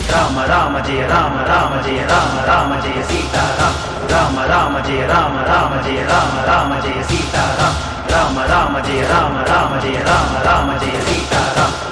Rama Rama Jaya Rama Rama Jaya Rama Rama Jaya Sitaram Rama Rama Jaya Rama Rama Jaya Rama Rama Jaya Sitaram Rama Rama Jaya Rama Rama Jaya Rama Rama Jaya Sitaram